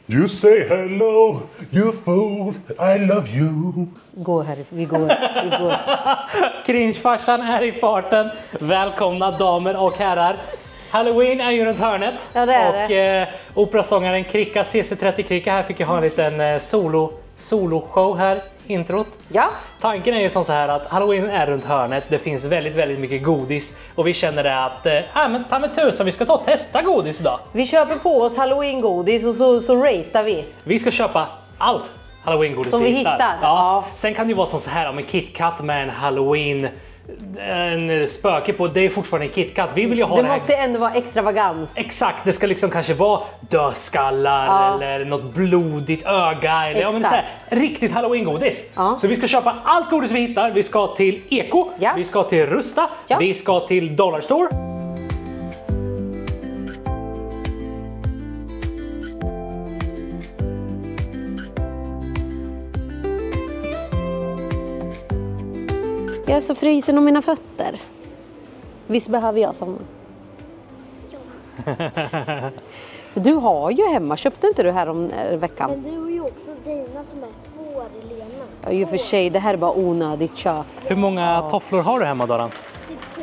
You say hello, you fool, I love you. Gå här, vi går. Cringe-farsan är i farten. Välkomna damer och herrar. Halloween är ju runt hörnet. Ja, det är och operasångaren Kricka, CC30 Kricka här fick ju ha en liten soloshow här, introt. Ja. Tanken är ju som så här att Halloween är runt hörnet. Det finns väldigt mycket godis. Och vi känner det att, men ta med tusan, vi ska ta och testa godis idag. Vi köper på oss Halloween-godis och så ratear vi. Vi ska köpa allt Halloween-godis som vi hittar. Ja. Sen kan det ju vara som så här om en KitKat med en Halloween, en spöke på, det är fortfarande en KitKat. Vi vill ju ha det här. Måste ändå vara extravagans. Exakt, det ska liksom kanske vara dödskallar eller något blodigt öga eller ja, men så här, riktigt Halloween-godis. Så vi ska köpa allt godis vi hittar. Vi ska till Eko, vi ska till Rusta, vi ska till Dollarstore. Jag är så frysen om mina fötter. Visst behöver jag såna? Ja. Du har ju hemma, köpte inte du här om veckan? Men du har ju också dina som är hårlena. Ja, i och för sig, det här är bara onödigt köp. Hur många tofflor har du hemma, Doran? Typ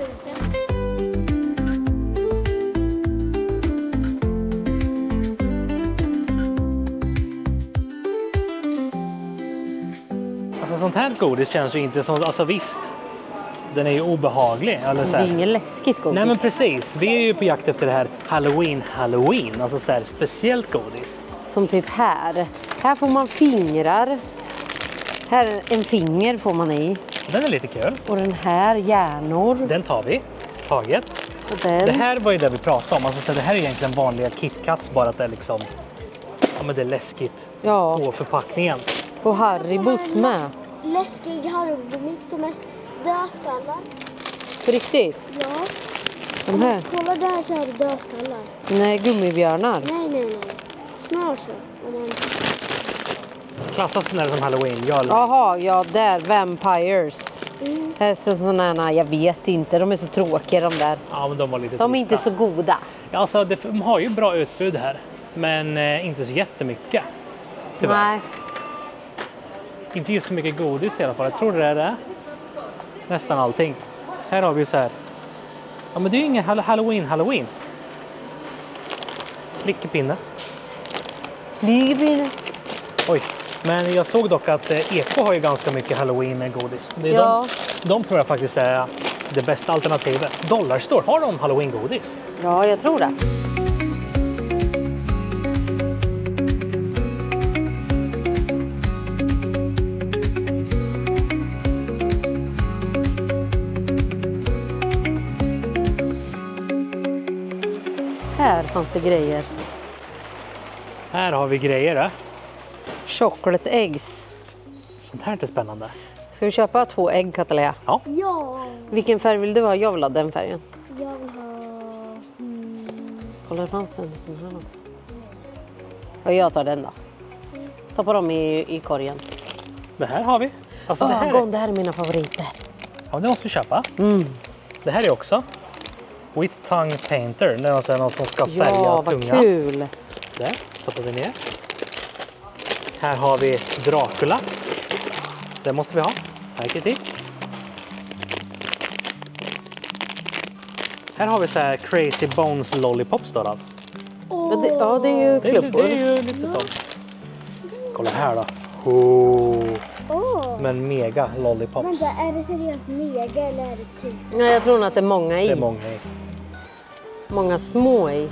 1000. Alltså sånt här godis känns ju inte som, alltså visst. Den är ju obehaglig. Eller så det här. är ingen läskigt godis. Nej men precis, vi är ju på jakt efter det här Halloween. Alltså så här speciellt godis. Som typ här. Här får man fingrar. Här en finger får man i. Den är lite kul. Och den här hjärnor. Den tar vi. Taget. Och den. Det här var ju det vi pratade om. Alltså så det här är egentligen vanliga KitKats, bara att det är liksom, ja men det är läskigt på förpackningen. Och Haribos med. läskig Haribomix som är dödskallar. På riktigt? Ja. De här? Kolla där så är det dödskallar. Nej, gummibjörnar. Nej. Snart så. Klassas den här som Halloween? Jaha, ja där. Vampires. Här är sådana, jag vet inte. De är så tråkiga de där. Ja, men de var lite de är inte så goda. Ja, alltså, de har ju bra utbud här. Men inte så jättemycket. Tyvärr. Nej. Inte just så mycket godis i alla fall. Jag tror det är det. Nästan allting. Här har vi ju så här. Ja, men det är ju ingen Halloween. Slickepinne. Slickepinne. Oj. Men jag såg dock att Eko har ju ganska mycket Halloween-godis. De tror jag faktiskt är det bästa alternativet. Dollarstore, har de Halloween-godis? Ja, jag tror det. Här fanns det grejer. Här har vi grejer, då. Chocolate eggs. Sånt här är inte spännande. Ska vi köpa 2 ägg, Katalea? Ja. Vilken färg vill du ha? Jag vill ha den färgen. Jag vill ha... Kolla, det fanns en sån här också. Och jag tar den då. Stoppa dem i korgen. Det här har vi. Alltså, det här är mina favoriter. Ja, det måste vi köpa. Det här är också With Tongue Painter. Det är någon som ska färga tungan. Ja, vad kul. Där, stoppar vi ner. Här har vi Dracula. Det måste vi ha. Här är det. Här har vi så här Crazy Bones Lollipops då. Ja, det är ju klubbor. Det är ju lite så. Kolla här då. Men mega lollipops. Vänta, är det seriöst mega eller är det 1000? Nej, jag tror nog att det är många i. Det är många i. Många små i.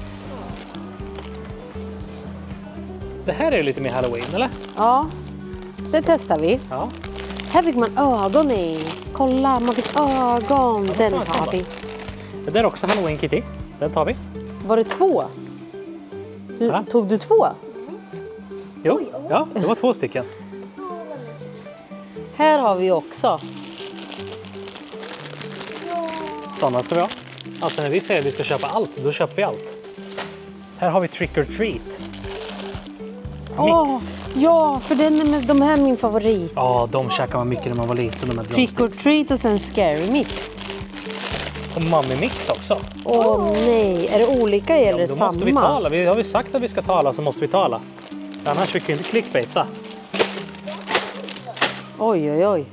Det här är lite mer Halloween, eller? Ja, det testar vi. Ja. Här fick man ögon i. Kolla, man fick ögon. Den tar vi. Det där är också Halloween Kitty. Den tar vi. Var det 2? Tog du 2? Jo, ja, det var 2 stycken. Här har vi också. Sådana ska vi ha. Alltså när vi säger att vi ska köpa allt, då köper vi allt. Här har vi Trick or Treat. Mix. Ja, för de här är min favorit. Ja, de käkade man mycket när man var liten. De Trick or Treat och sen Scary Mix. Och Mummy Mix också. Nej, är det olika eller då samma? Måste vi tala. Har vi sagt att vi ska tala så måste vi tala. Annars fick vi inte clickbaita. Oj, oj, oj.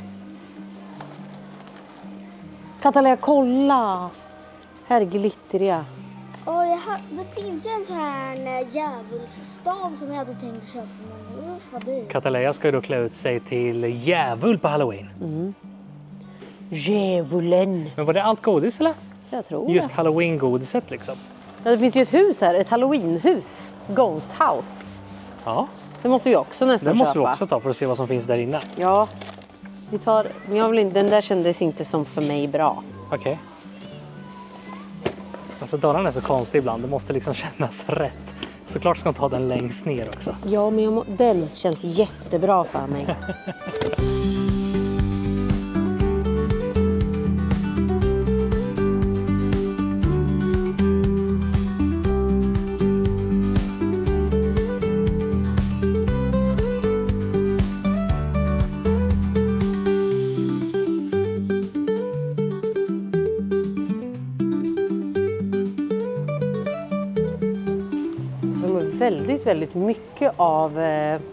Katalea, kolla! Här är glittriga. Det finns ju en sån här djävulsstav som jag hade tänkt köpa. Men vad dyrt. Katalea ska ju då klä ut sig till djävul på Halloween. Djävulen. Men var det allt godis eller? Jag tror Just det. Halloween-godiset liksom. Ja, det finns ju ett hus här, ett Halloween-hus. Ghost House. Ja, Det måste vi också nästan det måste köpa. vi också ta för att se vad som finns där inne. Ja, vi tar... Men jag vill inte, den där kändes inte som för mig bra. Okej. Alltså dörren är så konstig ibland, det måste liksom kännas rätt. Såklart ska man ta den längst ner också. Ja, men den känns jättebra för mig. Väldigt mycket av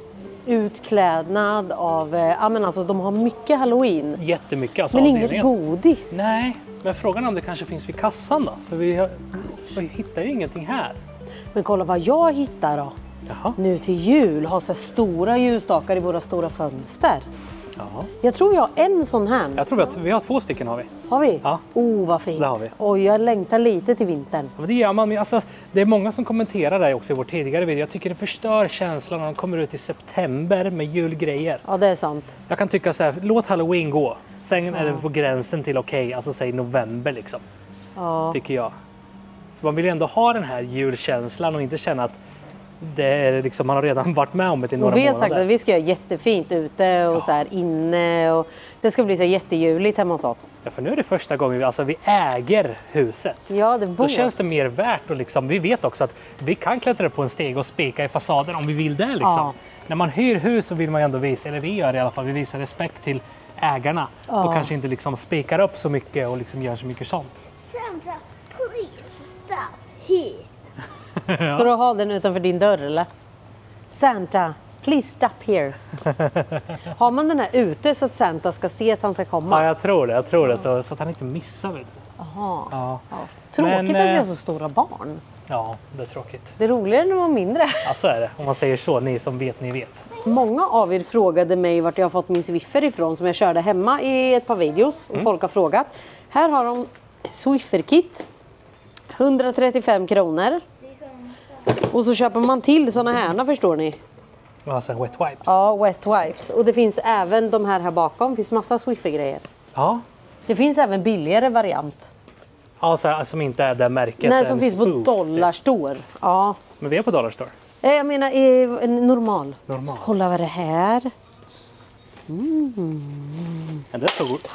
utklädnad av, men alltså de har mycket Halloween. Jättemycket alltså. Men inget godis. Nej, men frågan är om det kanske finns vid kassan då. För vi hittar ju ingenting här. Men kolla vad jag hittar då. Jaha. Nu till jul har så här stora ljusstakar i våra stora fönster. Jaha. Jag tror jag har en sån här. Jag tror att vi har 2 stycken har vi. Har vi? Ja. Vad fint. Det har vi. Oj, jag längtar lite till vintern. Ja, men det gör man. Alltså, det är många som kommenterar det också i vår tidigare video. Jag tycker det förstör känslan när de kommer ut i september med julgrejer. Ja, det är sant. Jag kan tycka så här, låt Halloween gå. Sen är det på gränsen till okej, alltså säg november liksom. Ja. Tycker jag. För man vill ju ändå ha den här julkänslan och inte känna att det är liksom, man har redan varit med om det i några Och vi har månader. sagt att vi ska göra jättefint ute och så här inne. Och det ska bli så jättejuligt hemma hos oss. Ja, för nu är det första gången vi äger huset. Ja, det Då bor. känns det mer värt och liksom, vi vet också att vi kan klättra upp på en steg och spika i fasaden om vi vill det liksom. Ja. När man hyr hus så vill man ju ändå visa, eller vi gör i alla fall, vi visar respekt till ägarna. Och kanske inte liksom spikar upp så mycket och liksom gör så mycket sånt. Santa, please stop here. Ska du ha den utanför din dörr eller? Santa, please stop here. Har man den här ute så att Santa ska se att han ska komma? Ja, jag tror det så att han inte missar. Vet du. Aha. Ja. Ja. Tråkigt Men, att vi har så stora barn. Ja, det är tråkigt. Det är roligare när de var mindre. Ja, så är det. Om man säger så, ni som vet, ni vet. Många av er frågade mig vart jag har fått min Swiffer ifrån som jag körde hemma i ett par videos. Och folk har frågat. Här har de Swiffer-kit. 135 kronor. Och så köper man till såna här, förstår ni. Alltså wet wipes. Ja, wet wipes. Och det finns även de här bakom. Det finns massa Swiffer-grejer. Ja. Det finns även billigare variant. Ja, så här, som inte är det märket. Nej, en som finns på spoof, Dollarstore. typ. Ja. Men vi är på Dollarstore. Jag menar en normal. Normal. Kolla vad det här. Men det är så gott.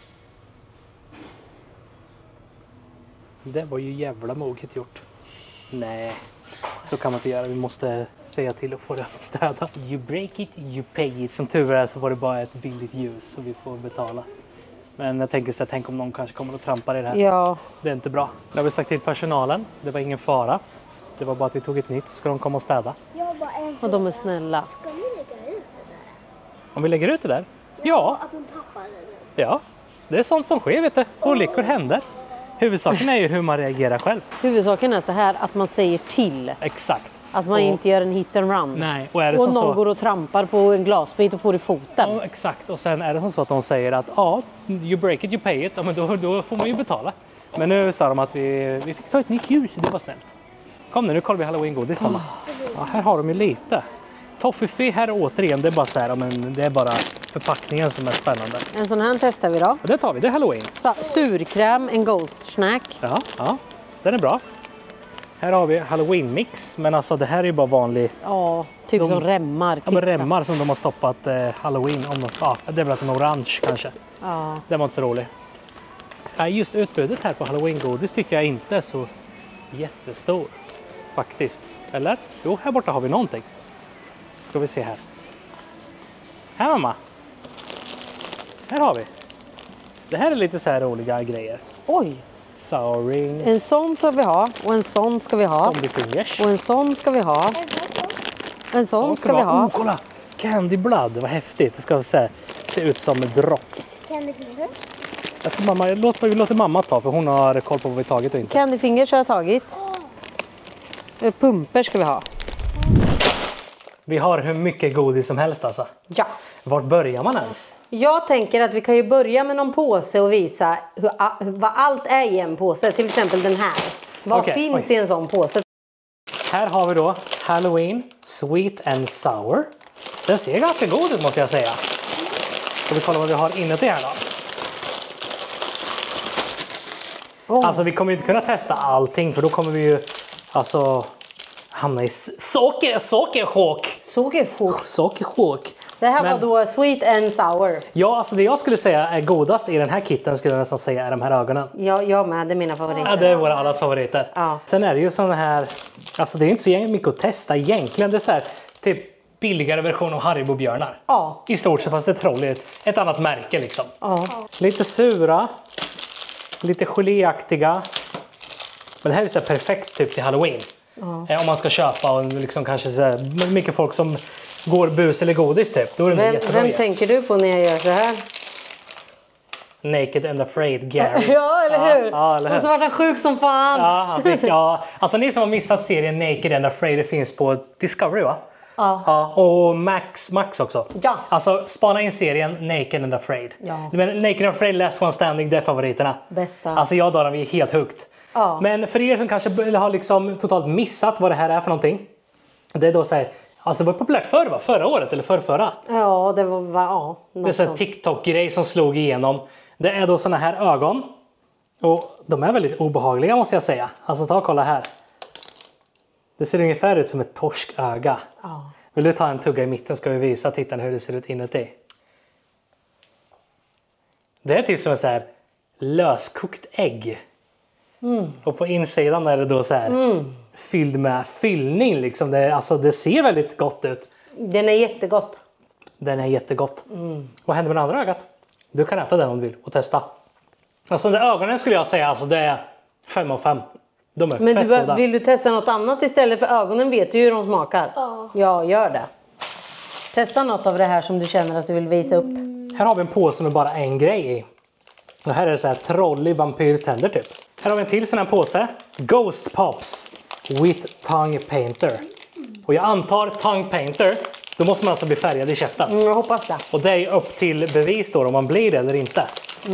Det var ju jävla moget gjort. Nej, så kan man inte göra. Vi måste säga till och få det uppstädat. You break it, you pay it. Som tur är så var det bara ett billigt ljus så vi får betala. Men jag tänker så här, tänk om någon kanske kommer att trampa i det här. Ja. Det är inte bra. Nu har vi sagt till personalen. Det var ingen fara. Det var bara att vi tog ett nytt. Ska de komma och städa? Jag har bara en Och de är snälla. Ska ni lägga ut det där? Om vi lägger ut det där? Ja, Att de tappar det. ja. Det är sånt som sker, vet du. Olyckor händer. Huvudsaken är ju hur man reagerar själv. Huvudsaken är så här att man säger till. Exakt. Att man Och- inte gör en hit and run. Nej, och är det Och som någon så... går och trampar på en glasbit och får i foten. Ja, exakt. Och sen är det som så att de säger att ja, you break it, you pay it. Ja, men då får man ju betala. Men nu sa de att vi fick ta ett nytt ljus, det var snällt. Kom nu kollar vi Halloween-godis, mamma. Ja, här har de ju lite. Toffifee här återigen, det är bara så här, men det är bara förpackningen som är spännande. En sån här testar vi då. Och det tar vi, det är Halloween. Surkräm, en ghost snack. Ja, den är bra. Här har vi Halloween-mix, men alltså det här är ju bara vanlig... Ja, typ som remmar. Ja, men klippta. remmar som de har stoppat Halloween. Ja, det är väl en orange kanske. Ja. Den var inte så rolig. Ja, just utbudet här på Halloween-godis tycker jag inte är så jättestor. Faktiskt. Eller? Jo, här borta har vi någonting. Ska vi se här. Här mamma. Här har vi. Det här är lite så här roliga grejer. Oj, Sour rings. en sån ska vi ha och en sån ska vi ha. Zombie fingers. Och en sån ska vi ha. En sån ska vi ha. Kolla! Candy Blood, vad häftigt. Det ska se ut som en dropp. Candy Finger? Vi låter mamma ta, för hon har koll på vad vi tagit och inte. Candy Fingers har jag tagit. Pumper ska vi ha. Vi har hur mycket godis som helst alltså. Ja. Vart börjar man ens? Jag tänker att vi kan ju börja med någon påse och visa vad allt är i en påse. Till exempel den här. Vad finns i en sån påse? Här har vi då Halloween Sweet and Sour. Den ser ganska god ut måste jag säga. Ska vi kolla vad vi har inuti här då? Alltså vi kommer ju inte kunna testa allting, för då kommer vi ju alltså hamna i sockerchock. Det här var då Sweet and Sour. Ja, alltså det jag skulle säga är godast i den här kitten skulle jag nästan säga är de här ögonen. Ja, jag med. Det är mina favoriter. Ja, det är våra allas favoriter. Ja. Sen är det ju sådana här, alltså det är inte så mycket att testa egentligen. Det är så här, typ billigare version av Haribo-björnar. Ja. I stort sett, fast det är trolligt. Ett annat märke liksom. Ja. Lite sura. Lite geléaktiga. Men det här är så här perfekt typ till Halloween. Om man ska köpa och liksom kanske så här, mycket folk som går bus eller godis typ. Då är det Vem tänker du på när jag gör så här? Naked and Afraid Gary. Ja, eller hur? Ja, eller hur? Och så var han sjuk som fan. Ja, han fick, ja. Alltså ni som har missat serien Naked and Afraid, det finns på Discovery va? Ja. Och Max också. Ja. Alltså spana in serien Naked and Afraid. Ja. Men Naked and Afraid, Last One Standing, det är favoriterna. Bästa. Alltså jag och Dara, vi är helt högt. Ja. Men för er som kanske har liksom totalt missat vad det här är för någonting. Det är då så här, alltså det var populärt förr va? Förra året eller förrförra. Ja, det var det är så här TikTok-grej som slog igenom. Det är då såna här ögon. Och de är väldigt obehagliga måste jag säga. Alltså ta och kolla här. Det ser ungefär ut som ett torsköga. Ja. Vill du ta en tugga i mitten ska vi visa tittarna hur det ser ut inuti. Det är typ som en så här löskokt ägg. Och på insidan är det då så här fylld med fyllning liksom. Det ser väldigt gott ut. Den är jättegott. Den är jättegott. Vad händer med det andra ögat? Du kan äta den om du vill och testa. Alltså de ögonen skulle jag säga, alltså det är 5 av 5. De är Men fett goda. vill du testa något annat istället, för ögonen vet du hur de smakar? Ja, gör det. Testa något av det här som du känner att du vill visa upp. Här har vi en påse med bara en grej i. Och här är det så här trollig vampyrtänder typ. Här har vi en till sån här påse. Ghost Pops with Tongue Painter. Och jag antar Tongue Painter, då måste man alltså bli färgad i käften. Jag hoppas det. Och det är upp till bevis då om man blir det eller inte.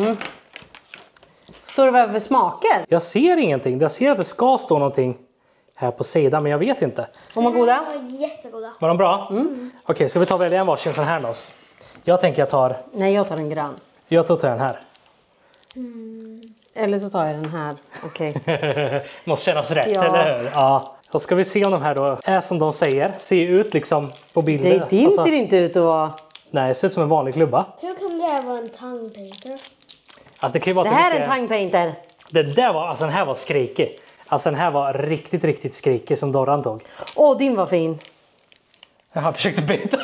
Står det vad för smaker? Jag ser ingenting. Jag ser att det ska stå någonting här på sidan, men jag vet inte. Var de goda? Jättegoda. Var de bra? Okej, ska vi ta och välja en varsin sån här med oss? Jag tänker Nej, jag tar en grön. Jag tar den här. Eller så tar jag den här. Okej. Måste kännas rätt, Ja. eller hur? Ja. Då ska vi se om de här då är som de säger. Ser ut liksom på bilder. Din ser inte ut att vara... Nej, det ser ut som en vanlig klubba. Hur kan det här vara en tongue painter? Alltså, det kan ju vara Det här är mycket... en tongue painter. Det där var, alltså den här var skrikig. Alltså den här var riktigt, riktigt skrikig som Dorran tog. Åh, din var fin. Jag försökte byta.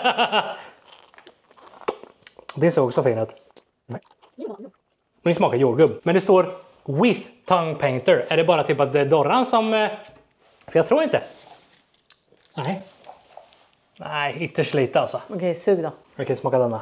Det ser också fin ut. Den smakar jordgubb. Men det står with tongue painter. Är det bara typ att det är Dorran som... För jag tror inte. Nej. Nej, ytterst lite alltså. Okej, sug då. Okej, smaka denna.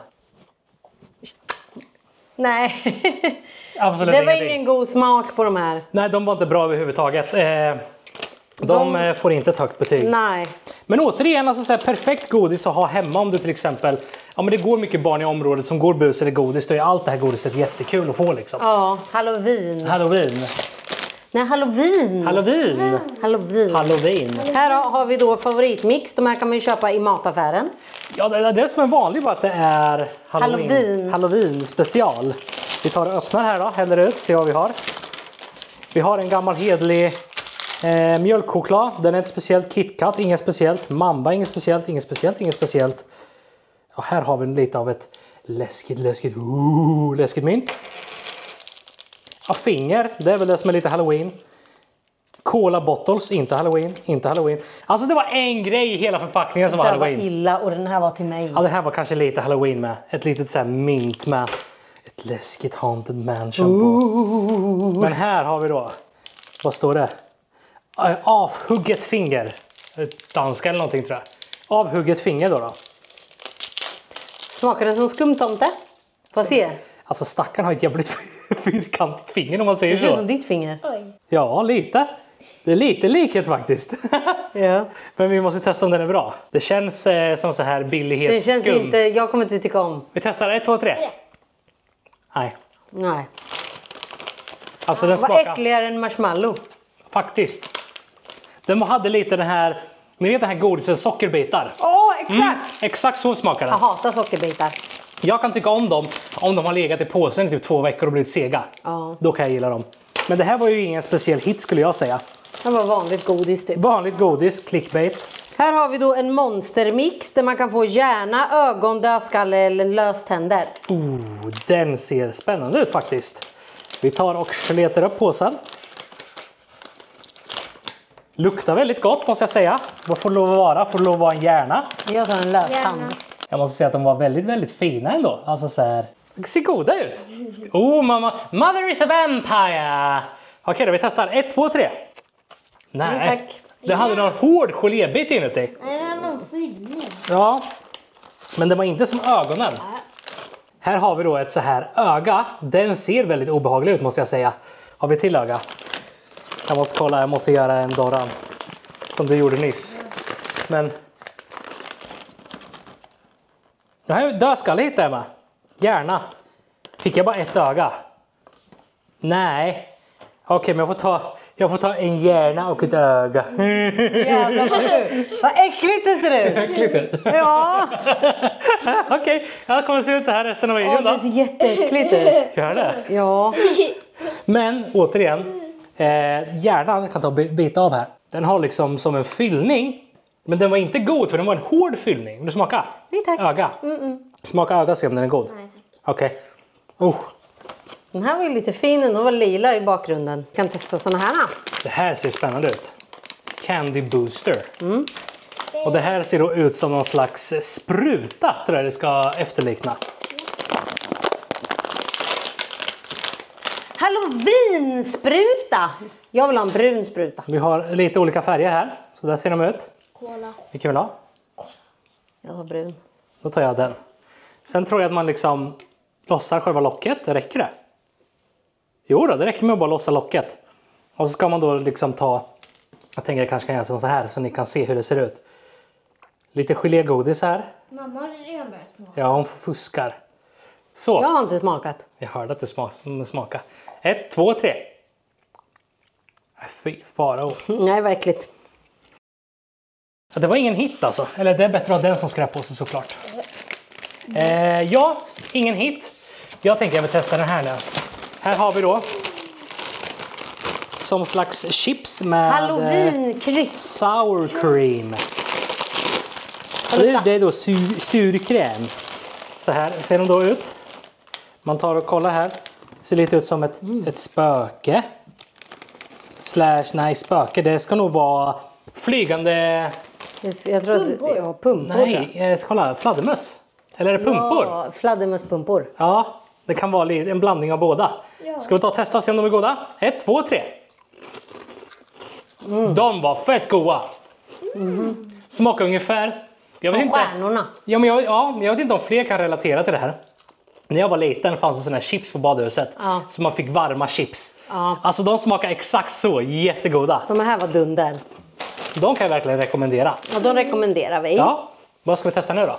Nej. Absolut Det var ingenting. ingen god smak på de här. Nej, de var inte bra överhuvudtaget. De får inte ett högt betyg. Nej. Men återigen, alltså så här, perfekt godis att ha hemma om du till exempel... Ja, men det går mycket barn i området som går bus eller godis. Då är allt det här godiset jättekul att få liksom. Ja, Halloween. Halloween. Nej, Halloween. Halloween. Här har vi då favoritmix. De här kan man ju köpa i mataffären. Ja, det är som är vanligt bara att det är Halloween special. Vi tar och öppnar här då, häller ut, ser vad vi har. Vi har en gammal hedlig mjölkchoklad. Den är ett speciellt KitKat, inget speciellt. Mamba, inget speciellt, inget speciellt, inget speciellt. Ja, här har vi lite av ett läskigt mynt. Ja, finger, det är väl det som är lite Halloween. Cola bottles, inte Halloween. Alltså det var en grej i hela förpackningen som var Halloween. Det var illa och den här var till mig. Ja, det här var kanske lite Halloween med. Ett litet så här mynt med ett läskigt Haunted Mansion på. Men här har vi då, vad står det? Avhugget finger. Danska eller någonting tror jag. avhugget finger då. Smakar det som skumtomte? Får se. Alltså stackaren har ett jävligt fyrkantigt finger om man säger Det ser ut så. som ditt finger. Oj. Ja, lite. Det är lite likhet faktiskt. Ja. Men vi måste testa om den är bra. Det känns som så här billighetsskum. Det känns inte, jag kommer inte tycka om. Vi testar 1, 2, 3. Nej. Nej. Alltså den Vad smakar äckligare än marshmallow. faktiskt. Den hade lite den här, ni vet den här godisen sockerbitar. Exakt! Exakt så smakar den. Jag hatar sockerbitar. Jag kan tycka om dem om de har legat i påsen i typ 2 veckor och blivit sega. Ja. Då kan jag gilla dem. Men det här var ju ingen speciell hit skulle jag säga. Det var vanligt godis typ. Vanligt godis, clickbait. Här har vi då en monstermix där man kan få hjärna, ögon, dödskalle eller löständer. Den ser spännande ut faktiskt. Vi tar och letar upp påsen. Luktar väldigt gott måste jag säga. Vad får det lov att vara? Får det lov att vara en hjärna? Jag tar en löstand. Hjärna. Jag måste säga att de var väldigt, väldigt fina ändå. Alltså så här. Det ser goda ut. Oh mamma. Mother is a vampire. Okej då, vi testar. 1, 2, 3. Nej. Tack. Det hade någon hård gelébit inuti. Nej, det var någon fyllning. Ja. Men det var inte som ögonen. Här har vi då ett så här öga. Den ser väldigt obehaglig ut måste jag säga. Har vi till öga? Jag måste kolla, jag måste göra en Doran. Som du gjorde nyss. Men... Jag har ju dödskalle hittade jag med. Hjärna. Fick jag bara ett öga? Nej. Okej, men jag får ta en hjärna och ett öga. Jävlar vad äckligt det ser ut. Klippet. Ja. Okej, jag kommer se ut så här resten av videon Det då. ser jätteäckligt ut. Gör det. Ja. Men återigen, hjärnan kan ta bita av här. Den har liksom som en fyllning. Men den var inte god för den var en hård fyllning. Vill du smaka? Nej, tack. Öga. Smaka öga och se om den är god. Nej, Okej. Oh, Den här var ju lite fin, den var lila i bakgrunden. Jag kan testa såna här. det här ser spännande ut. Candy Booster. Och det här ser då ut som någon slags spruta tror jag det ska efterlikna. Halloween-spruta! Jag vill ha en brun spruta. Vi har lite olika färger här. Så där ser de ut. cola. Vilken vill du ha? Jag har brun. Då tar jag den. Sen tror jag att man liksom lossar själva locket. Räcker det? Jo då, det räcker med att bara lossa locket. Och så ska man då liksom ta... Jag tänker att jag kanske kan göra så här så ni kan se hur det ser ut. Lite gelégodis här. Mamma har redan börjat smaka. Ja, hon fuskar. Så. Jag har inte smakat. Jag hörde att det smakade. 1, 2, 3. Fy farao. Nej, vad äckligt. Ja, det var ingen hit alltså. Eller det är bättre att ha den som skräp på sig såklart. Ja, ingen hit. Jag tänker jag vill testa den här nu. Här har vi då som slags chips med Halloween-crisp. sour cream. Det är då surkräm. Så här ser de då ut. Man tar och kollar här. Det ser lite ut som ett spöke. Nej, spöke. Det ska nog vara flygande... Jag tror att ja, pumpor. Nej, kolla. Fladdermöss. Eller är det pumpor? Ja, fladdermösspumpor. Ja, det kan vara en blandning av båda. Ja. Ska vi ta och testa och se om de är goda? 1, 2, 3. De var fett goda. Smakar ungefär. Jag vet Som inte. stjärnorna. Ja, men jag vet inte om fler kan relatera till det här. När jag var liten fanns det såna här chips på badhuset. Ja. Så man fick varma chips. Ja. Alltså de smakar exakt så. Jättegoda. De här var dunder. De kan jag verkligen rekommendera. Ja, de rekommenderar vi. Ja, vad ska vi testa nu då?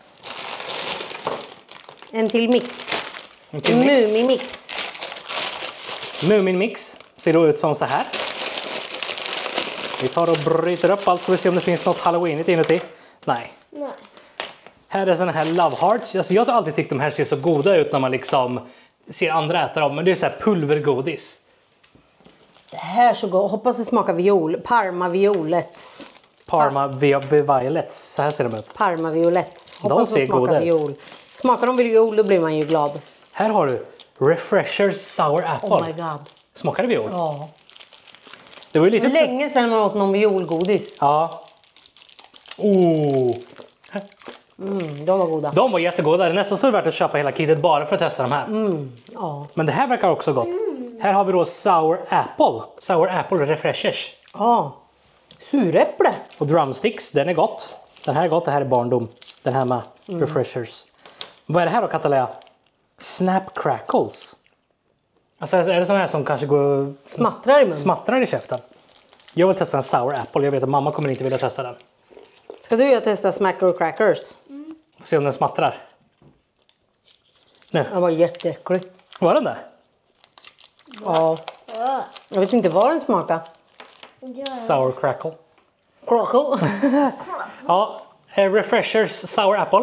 En till mix. En till mix. Mumimix. Muminmix ser då ut som så här. Vi tar och bryter upp allt så vi ser om det finns något halloweenigt inuti. Nej. Nej. Här är såna här love hearts. Alltså jag har alltid tyckt de här ser så goda ut när man liksom ser andra äta dem. Men det är så här pulvergodis. Det här är så gott. Hoppas det smakar viol. Parma violets. Parma violets. Så här ser de ut. Parma violets. Hoppas ser de smakar goda ut. viol. Smakar de viol då blir man ju glad. Här har du Refreshers Sour Apple. Oh my god. Smakar det viol? Ja. Det var ju lite... Länge sedan man åt någon violgodis. Ja. Oh. De var goda. De var jättegoda. Det är nästan så det är värt att köpa hela kittet bara för att testa de här. Ja. Men det här verkar också gott. Här har vi då Sour Apple. Sour Apple Refreshers. Ja. Suräpple. Och drumsticks, den är gott. Den här är gott, det här är barndom. Den här med refreshers. Vad är det här då, Katalea? Snap crackles. Alltså är det sån här som kanske går... Smattrar i munnen. Smattrar i käften. Jag vill testa en sour apple. Jag vet att mamma kommer inte vilja testa den. Ska du och testa smacker crackers? Se om den smattrar. Nu. Den var jätteäcklig. Var den där? Ja. Jag vet inte vad den smakar. Sour crackle. Crackle. Ja, refreshers sour apple.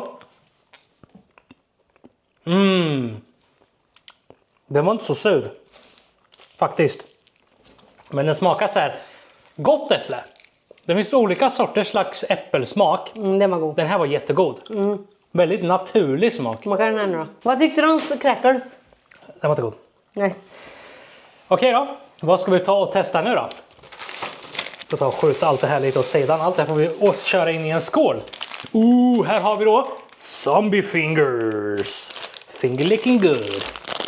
Den var inte så sur. Faktiskt. Men den smakar så här gott äpple. Det finns olika sorters slags äppelsmak. Den var god. Den här var jättegod. Väldigt naturlig smak. Smaka den här nu då. Vad tyckte du om crackers? Den var inte god. Nej. Okej då. Vad ska vi ta och testa nu då? Vi ska ta och skjuta allt det här lite åt sidan. Allt det här får vi köra in i en skål. Här har vi då zombie fingers. Finger licking good.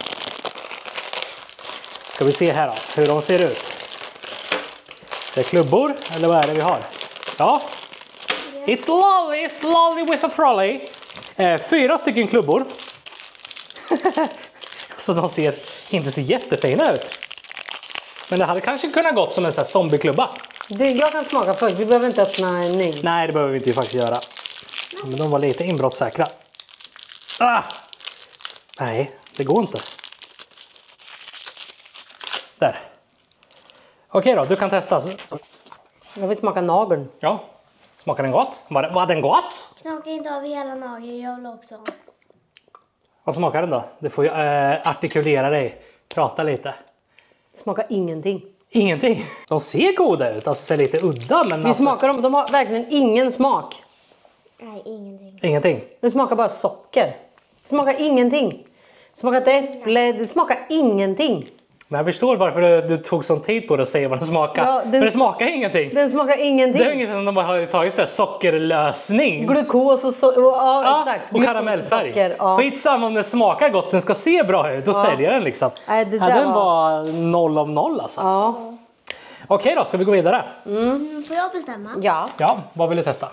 Ska vi se här då, hur de ser ut. Det är klubbor, eller vad är det vi har? Ja. It's lolly with a trolley. 4 stycken klubbor. Så de ser inte så jättefina ut. Men det hade kanske kunnat gått som en sån här zombieklubba. Jag kan smaka först, vi behöver inte öppna en ny. Nej, det behöver vi inte faktiskt göra. Men de var lite inbrottssäkra. Nej, det går inte. Där. Okej då, du kan testa. Jag vill smaka nageln. Ja, smakar den gott? Var den gott? Knaka inte av hela nageln, jag vill också. Vad smakar den då? Du får ju artikulera dig. Prata lite. Smakar ingenting. Ingenting. De ser goda ut, alltså ser lite udda. Men Vi smakar dem, de har verkligen ingen smak. Nej, ingenting. Ingenting. Det smakar bara socker. Det smakar ingenting. Det smakar ett äpple, det smakar ingenting. Men jag förstår varför du tog sån tid på det att säga vad den smakar. Ja, Men det smakar ingenting. Den smakar ingenting. Det är ungefär som de bara har tagit så här sockerlösning. Glukos och Ja, exakt. och karamellfärg. Socker, ja. Skitsamma om den smakar gott, den ska se bra ut och sälja den liksom. Nej, det där den var 0 av 0 alltså. Ja. Okej då, ska vi gå vidare? Får jag bestämma? Ja. Ja, vad vill du testa?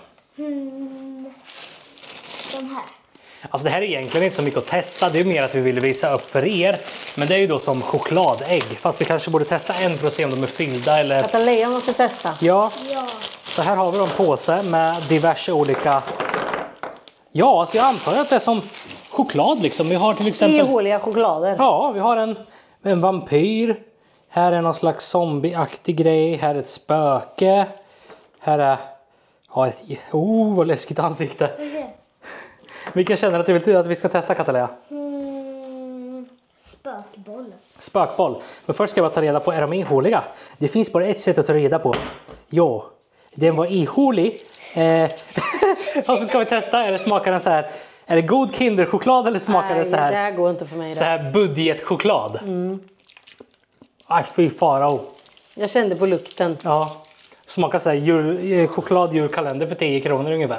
De här. Alltså det här är egentligen inte så mycket att testa, det är mer att vi vill visa upp för er. Men det är ju då som chokladägg, fast vi kanske borde testa en för att se om de är fyllda eller... Katalea måste testa. Ja, Ja. så här har vi en påse med diverse olika... Ja, alltså jag antar att det är som choklad liksom. Vi har till exempel... Ihåliga choklader. Ja, vi har en vampyr. Här är någon slags zombieaktig grej. Här är ett spöke. Här är... Ja, vad läskigt ansikte. Vilken känner att du vill att vi ska testa, Katalea? Spökboll. Spökboll. Men först ska jag bara ta reda på, är de ihåliga? Det finns bara ett sätt att ta reda på. Ja, den var ihålig. Och så ska vi testa, eller smakar den så här... Är det god kinderchoklad eller smakar det så här... det här går inte för mig. Så här budgetchoklad. Aj, fy farao. Jag kände på lukten. Ja. Smakar så här chokladjulkalender för 10 kronor ungefär.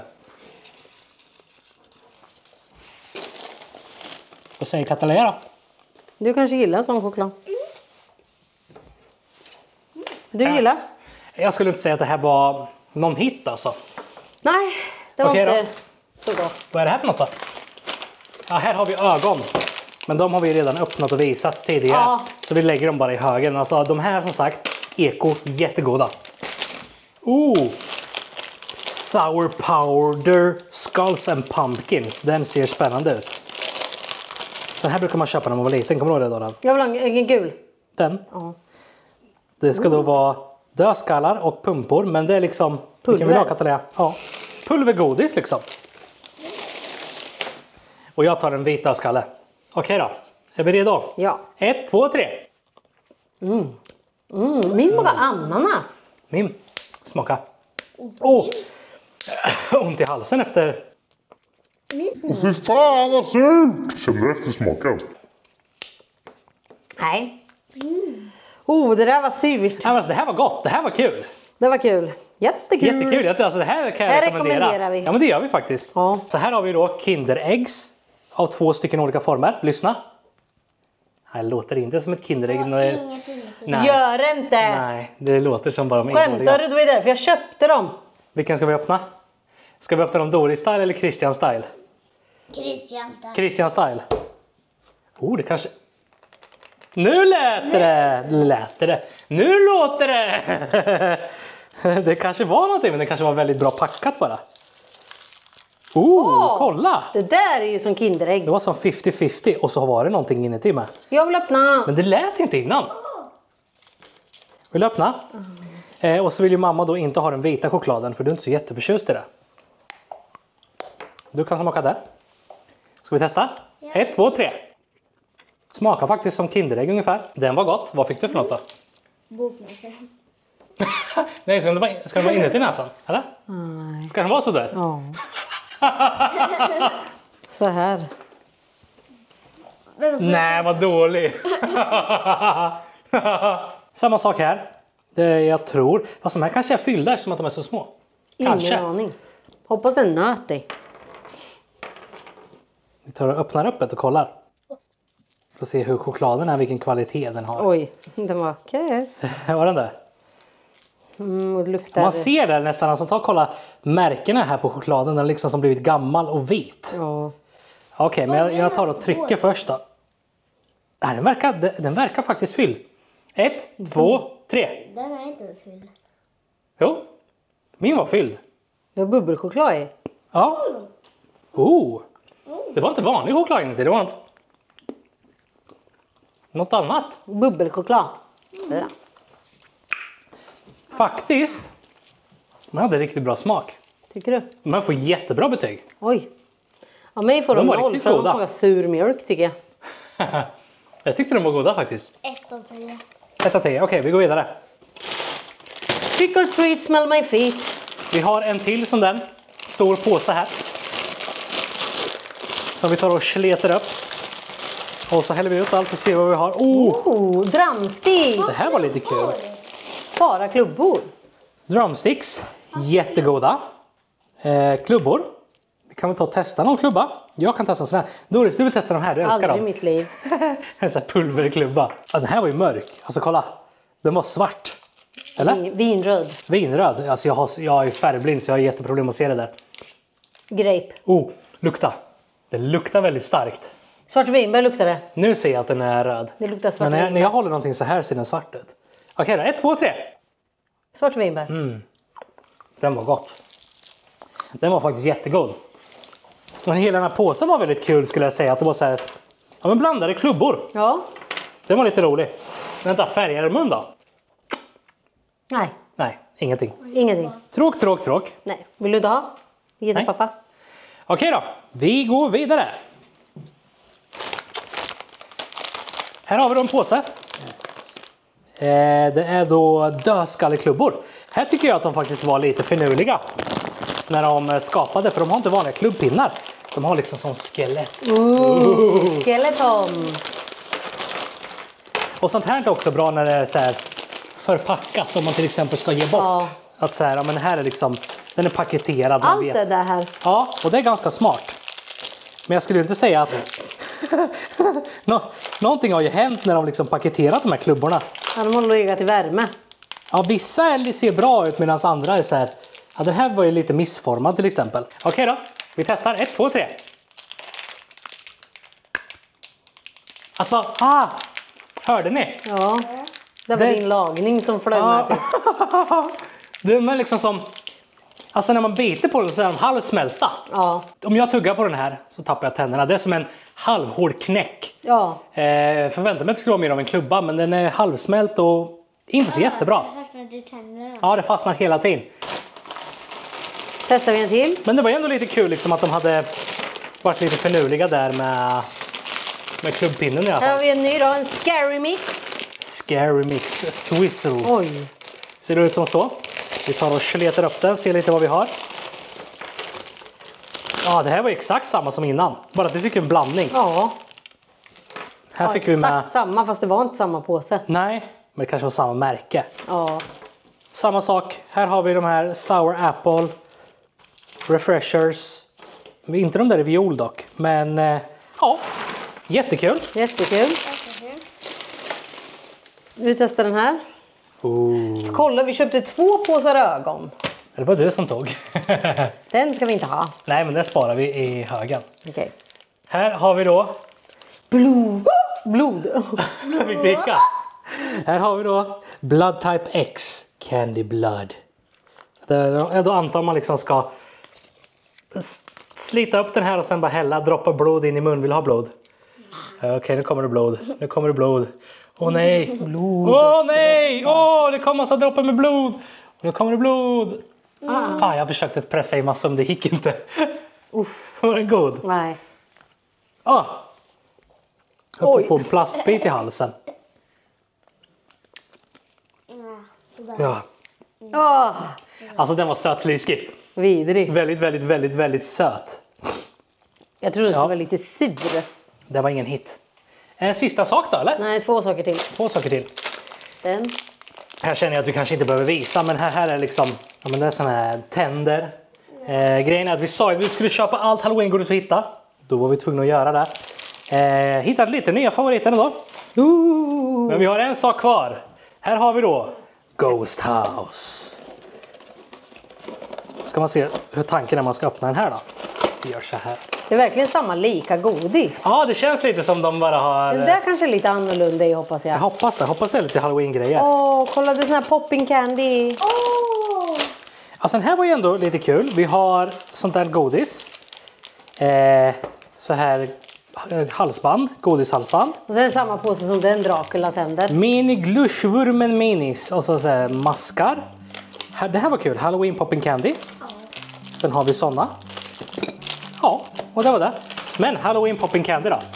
Vad säger Katalea då? Du kanske gillar sån choklad. Du gillar? Jag skulle inte säga att det här var någon hit alltså. Nej, det var Okej inte då. så gott. Vad är det här för något då? Ja, här har vi ögon. Men de har vi redan öppnat och visat tidigare. Ja. Så vi lägger dem bara i högen. Alltså de här som sagt, eko, jättegoda. Sour powder, skulls and pumpkins. Den ser spännande ut. Så här brukar man köpa när man var liten. Kommer du ihåg det då? Jag vill ha en gul. Den? Ja. Det ska då vara dödskallar och pumpor. Men det är liksom... Pulver. Kan vi ha, Katalea? Ja. Pulvergodis liksom. Och jag tar en vit dödskalle. Okej då. Är vi redo? Ja. 1, 2, 3. Min smakar ananas. Min. Smaka. Ont i halsen efter... Fy fan vad surt! Känner du eftersmaken? Nej. Det där var surt. Ja, alltså, det här var gott. Det här var kul. Det var kul. Jättekul. Jättekul. Alltså, det här kan jag Det rekommendera. rekommenderar vi. Ja, men det gör vi faktiskt. Ja. Så här har vi då Kinderäggs av 2 stycken olika former. Lyssna. Det låter inte som ett Kinderägg. Ingenting. Nej. Gör inte. Nej, det låter som bara de Skämtar du? Det var därför jag köpte dem. Vilken ska vi öppna? Ska vi öppna dem Doris-style eller Christian-style? Christian-style. Christian-style. Det kanske... Nu lät det! Nu låter det! Det kanske var någonting, men det kanske var väldigt bra packat bara. Kolla! Det där är ju som Kinderägg. Det var som 50-50 och så var det någonting inuti med. Jag vill öppna. Men det lät inte innan. Vill du öppna? Och så vill ju mamma då inte ha den vita chokladen, för du är inte så jätteförtjust i det. Du kan smaka där. Ska vi testa? 1, 2, 3. Smakar faktiskt som Kinderägg ungefär. Den var gott. Vad fick du för något då? Bokmärke. Nej, ska den vara inuti näsan? Eller? Nej. Ska den vara så där? Ja. Så här. Nej, vad dålig. Samma sak här. Jag tror. Fast de här kanske är fyllda eftersom att de är så små. Kanske. Ingen aning. Hoppas den nöt dig. Vi tar och öppnar upp det och kollar. Får se hur chokladen är, vilken kvalitet den har. Oj, den var okej. Var den där? Och luktar... Man ser det nästan. Alltså, ta och kolla märkena här på chokladen. Den har liksom som blivit gammal och vit. Ja. Okej, men jag tar och trycker först då. Nej, den verkar faktiskt fylld. 1, 2, 3. Den är inte fylld. Jo, min var fylld. Det var bubbelchoklad i. Ja. Det var inte vanlig choklad inuti. Det var något annat. Bubbelchoklad. Ja. Faktiskt. Man hade riktigt bra smak. Tycker du? Man får jättebra betyg. Oj. Ja, mig får de var 0 riktigt för de goda. smakar sur mjölk tycker jag. Jag tyckte de var goda faktiskt. 1 av 10. 1 av 10. Okej, vi går vidare. Trick or treat, smell my feet. Vi har en till som den. Stor påse här. Som vi tar och sleter upp. Och så häller vi ut allt och ser vad vi har. Drumstick. Det här var lite kul. Bara klubbor. Drumsticks. Jättegoda. Klubbor. Vi kan väl ta och testa någon klubba. Jag kan testa sån här. Doris, du vill testa de här. Du älskar Aldrig i dem. mitt liv. En sån här pulverklubba. Ja, den här var ju mörk. Alltså kolla. Den var svart. Eller? Vinröd. Vinröd. Alltså jag är färgblind så jag har jätteproblem att se det där. Grape. Lukta. Den luktar väldigt starkt. Svartvinbär luktar det. Nu ser jag att den är röd. Det luktar Men svartvinbär. när jag håller någonting så här ser den svart ut. Okej då, 1, 2, 3. Svartvinbär. Den var gott. Den var faktiskt jättegod. Men hela den här påsen var väldigt kul skulle jag säga. Att det var så här, ja, men blandade klubbor. Ja. Den var lite rolig. Vänta, färgade mun då? Nej, Nej, ingenting. ingenting. Tråk. Nej. Vill du inte ha? Ge till Nej. pappa. Okej då, vi går vidare. Här har vi då en påse. Det är då dödskalleklubbor. Här tycker jag att de faktiskt var lite finurliga. När de skapade, för de har inte vanliga klubbpinnar. De har liksom som skelett. Skeleton. Och sånt här är också bra när det är så här förpackat. Om man till exempel ska ge bort. Ja. Att så här, ja, men här är liksom, den är paketerad. man Allt vet. det där här. Ja, och det är ganska smart. Men jag skulle inte säga att någonting har ju hänt när de liksom paketerat de här klubborna. Ja, de har legat i värme. Ja, vissa ser bra ut medan andra är så här. Ja, den här var ju lite missformad till exempel. Okej då, vi testar. 1, 2, 3. Alltså, hörde ni? Ja. Det var din lagning som flög med till. Det är liksom som... Alltså när man biter på den så är den halvsmälta. Ja. Om jag tuggar på den här så tappar jag tänderna. Det är som en halvhård knäck. Ja. Förväntar mig att det skulle vara mer av en klubba, men den är halvsmält och inte så jättebra. Ja, det fastnar hela tiden. Testar vi en till. Men det var ändå lite kul liksom att de hade varit lite finurliga där med klubbpinnen i alla Här har fall. vi en ny då, en Scary Mix. Scary Mix Swizzles. Oj. Ser det ut som så. Vi tar och sletar upp den, ser lite vad vi har. Ja, det här var exakt samma som innan. Bara att vi fick en blandning. Ja. Här fick vi med... Exakt samma, fast det var inte samma påse. Nej, men det kanske var samma märke. Ja. Samma sak. Här har vi de här Sour Apple. Refreshers. Inte de där i viol dock. Men ja, jättekul. Jättekul. Vi testar den här. Kolla, vi köpte 2 påsar ögon. Det var du som tog. Den ska vi inte ha. Nej, men den sparar vi i högen. Okej. Här har vi då... Blod. Fick dricka. Här har vi då Blood Type X. Candy Blood. Då antar man liksom ska slita upp den här och sen bara hälla, droppa blod in i mun. Vill ha blod? Okej, nu kommer det blod. Nu kommer det blod. Åh nej! Blod. Åh nej! Åh, det kommer så droppar med blod. Nu kommer det blod. Fan, jag försökte pressa i massor, men det gick inte. Uff, var den god? Nej. Jag höll på att få en plastbit i halsen. Ja. Alltså den var sötsliskig. Vidrig. Väldigt, väldigt, väldigt, väldigt söt. Jag tror den skulle vara lite sur. Det var ingen hit. Sista sak då, eller? Nej, 2 saker till. 2 saker till. Den. Här känner jag att vi kanske inte behöver visa, men här är liksom, ja, men det är såna här tänder. Grejen är att vi sa att vi skulle köpa allt Halloween-godis att hitta. Då var vi tvungna att göra det. Hittat lite nya favoriter då. Men vi har en sak kvar. Här har vi då Ghost House. Ska man se hur tanken är man ska öppna den här då. Vi gör så här. Det är verkligen samma lika godis. Ja, det känns lite som de bara har... Den där kanske är lite annorlunda i, hoppas jag. Jag hoppas det är lite Halloween-grejer. Kolla, det är sån här popping candy. Alltså den här var ju ändå lite kul. Vi har sånt där godis. Så här halsband, godishalsband. Och sen samma påse som den Dracula-tänder. Mini glushvurmen minis. Och så här maskar. Det här var kul. Halloween popping candy. Sen har vi såna. Ja, och det var det. Men Halloween popping candy då.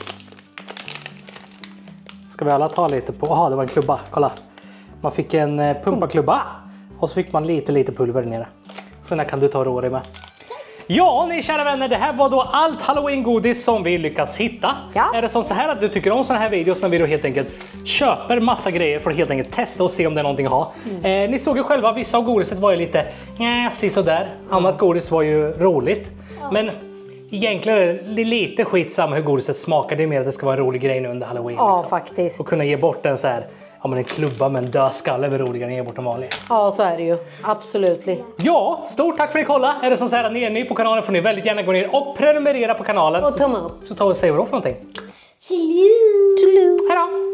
Ska vi alla ta lite på... Jaha, det var en klubba. Kolla. Man fick en pumpaklubba. Och så fick man lite pulver nere. Så den kan du ta och roa dig med. Ja, ni kära vänner, det här var då allt Halloween-godis som vi lyckats hitta. Ja. Är det som så här att du tycker om såna här videos när vi då helt enkelt köper massa grejer för att helt enkelt testa och se om det är någonting att ha. Ni såg ju själva, vissa av godiset var ju lite sådär. Annat godis var ju roligt. Men egentligen är det lite skitsamma hur godiset smakar. Det är mer att det ska vara en rolig grej nu under Halloween. Ja, liksom. faktiskt. Och kunna ge bort en så här, ja, men en klubba med en död skalle är väl roligare än att ge bort en vanlig. Ja, så är det ju. Absolut. Ja, stort tack för att ni kollade. Är det som så här att ni är ny på kanalen får ni väldigt gärna gå ner och prenumerera på kanalen. Och tumma upp. Så tar vi och säger vad för någonting. Till jul! Hej då!